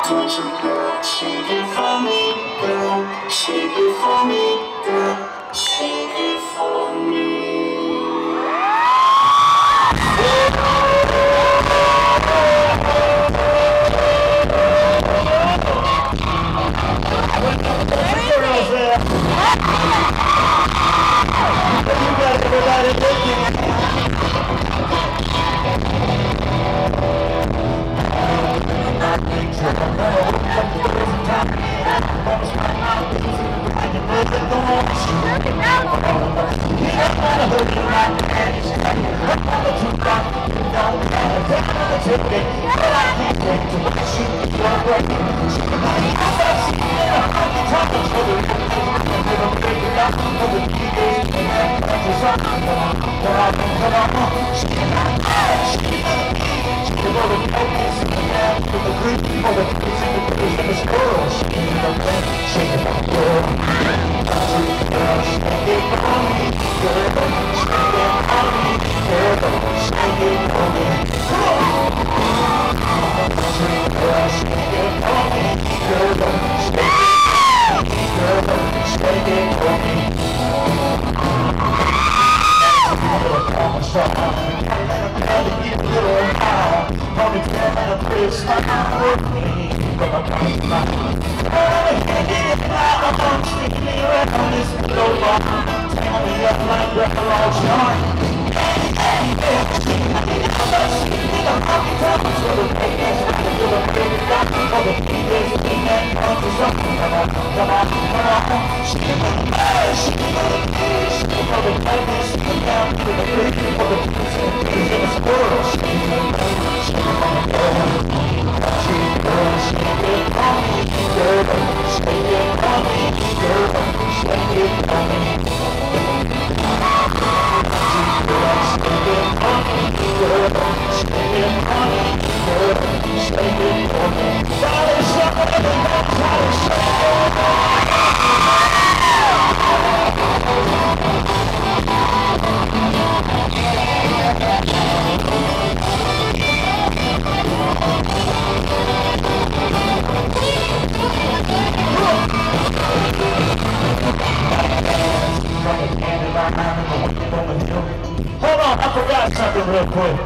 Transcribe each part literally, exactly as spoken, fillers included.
Hold on, I forgot something real quick.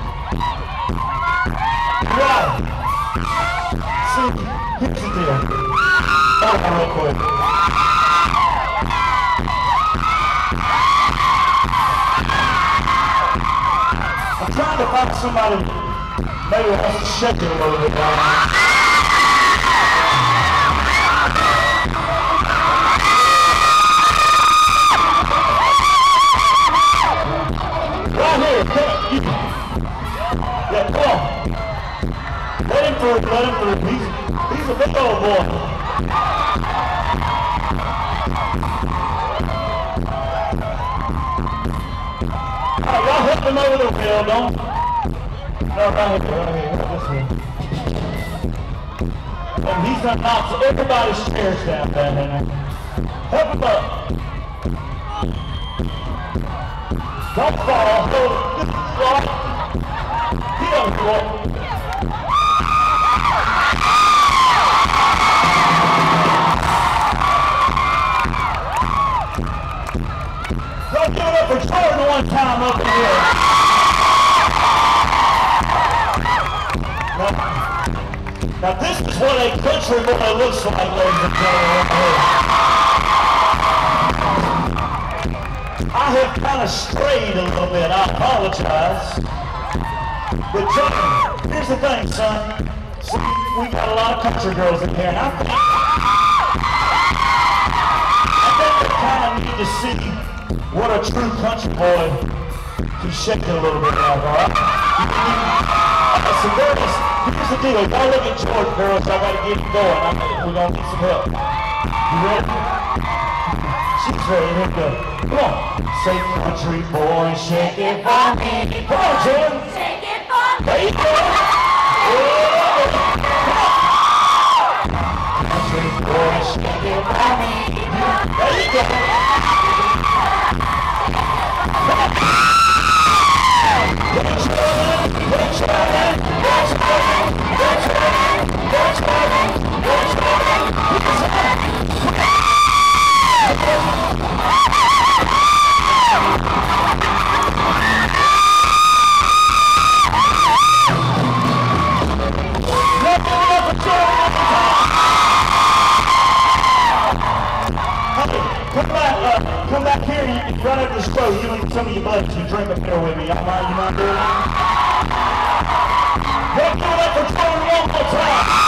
Right. See, here's the deal. Hold on real quick. I'm trying to find somebody maybe wants to shake it a little bit now. Yeah, come on. Let him through, let him through. He's, he's a big old boy. Alright, y'all help him over the wheel, don't? No, right here, right here, this way. And he's done knocks everybody's chairs down down there. Help him up. Don't fall. Hold it. Right. He don't fall. Don't give it up for Jordan one time up in here. Now, now this is what a country boy looks like, ladies and gentlemen. I have kind of strayed a little bit, I apologize. But Jordan, here's the thing, son. See, we got a lot of country girls in here, and I think, I think they kind of need to see what a true country boy can shake it a little bit like, all right? Alright, so girls, here's the deal. Y'all look at Jordan, girls. I gotta get him going. I think we're gonna need some help. You ready? She's ready. Here we go. Come on. Say country boy, shake it for me. Come on, Jordan. Shake it for me. There you go. Oh. Country boy, shake it for me. There you go. Good Jordan. Good Jordan. Good Jordan. Good Jordan. Good Jordan. drinks and drink a beer with me. Y'all mind? You mind doing that? Let's do that for Jordan one more time.